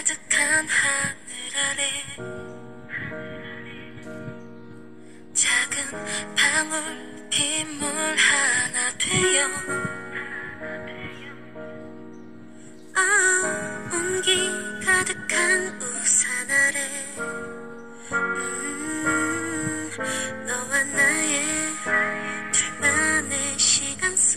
가득한 하늘 아래 작은 방울 빗물 하나 되어 온기 가득한 우산 아래 너와 나의 둘만의 시간 속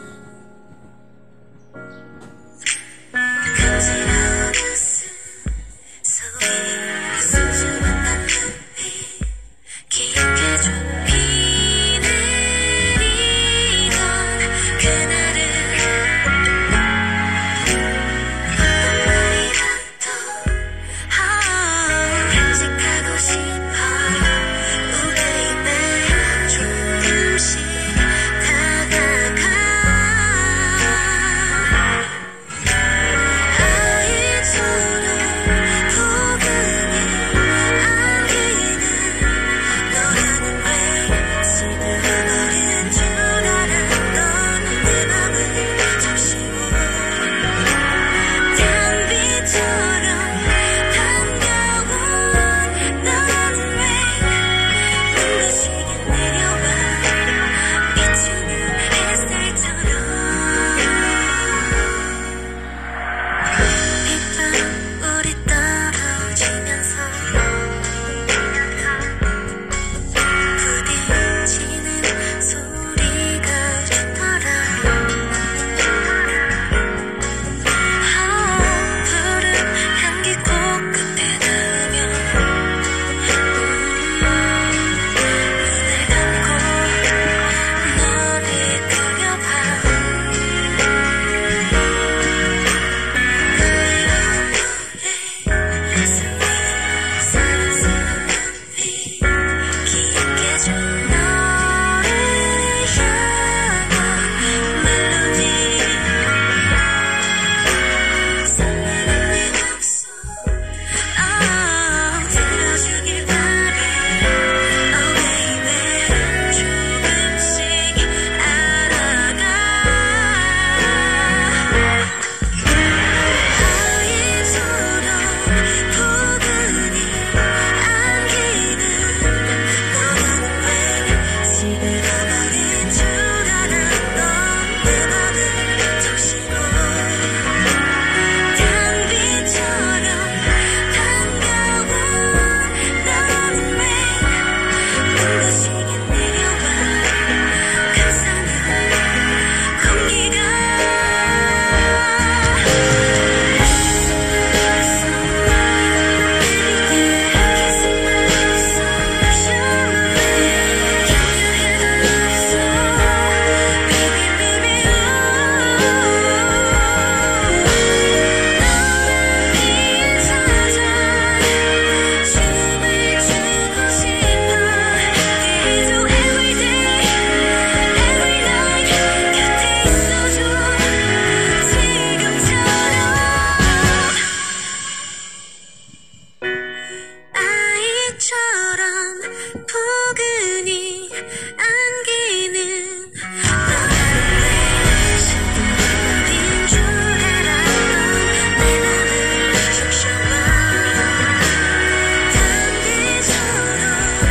간지러운 가슴 속에 소중한 눈빛 깊게 좁히 내리던 그날을 간직하고 싶어. Oh baby 조금씩 다가가 아이처럼 포근히 안기는 너라는 왜 시들어버린 줄 알았던 내 맘을 적시고 단비처럼 반가운 너는 왜 눈부시게 내려와 비추는 햇살처럼 이밤 우리 떨어지면서 부딪히는 소리가 좋더라. 푸른 향기 코끝에 닿으며 눈을 감고 너를 그려봐. 깊게 준 너를 향한 멜로디 설레는 내 목소리 들어주길 바래. Oh baby 조금씩 알아가 아이처럼 포근히 안기는 너라는 왜 시들어버린 줄 알았던 내 맘을 적시고 단비처럼 반가운 너는 왜 눈부시게 내려와 감싸는 공기가 아이처럼 포근히 안기는 너라는 왜 시들어버린 줄 알았던 내 맘을 적셔봐. 단비처럼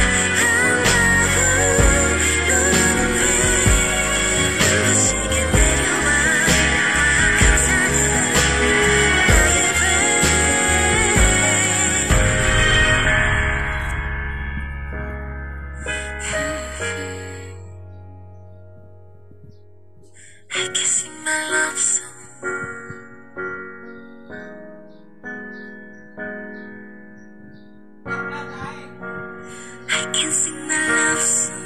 반가운 너는 왜 눈부시게 내려와 감싸는 나의 왜 I can sing my love song. I can sing my love song.